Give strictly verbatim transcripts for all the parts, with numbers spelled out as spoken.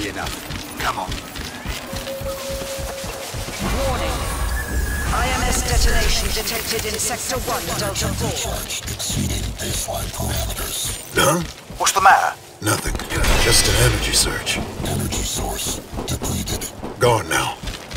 be enough. Come on. Warning. I M S detonation detected in Sector one, Delta four. Exceeding baseline parameters. Huh? What's the matter? Nothing. Just an energy surge. Energy source depleted. Gone now.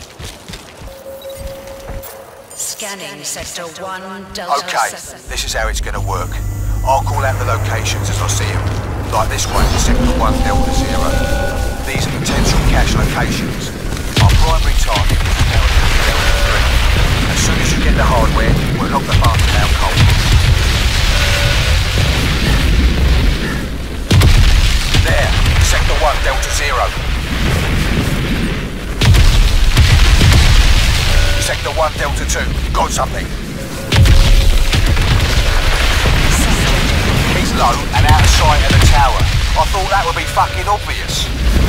Scanning Sector one, Delta Okay, seven. this is how it's gonna work. I'll call out the locations as I see them. Like this one, Sector one, Delta zero. These are potential cache locations. Our primary target is Delta three. As soon as you get the hardware, we'll lock the bastard out cold. There, Sector one, Delta zero. Sector one, Delta two. Got something. He's low and out of sight of the tower. I thought that would be fucking obvious.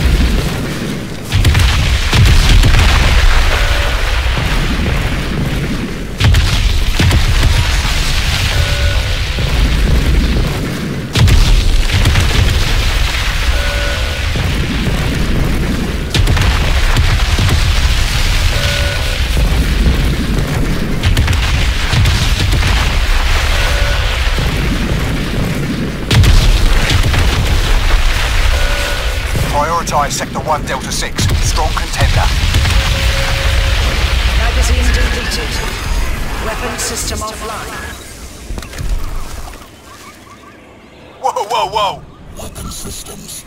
Prioritise Sector one, Delta six. Strong contender. Magazine deleted. Weapon system offline. Whoa, whoa, whoa! Weapon systems.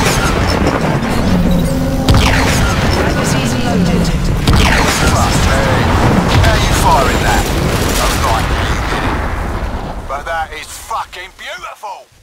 Magazine loaded. Fuck me. How are you firing that? Oh, right, you did it. But that is fucking beautiful!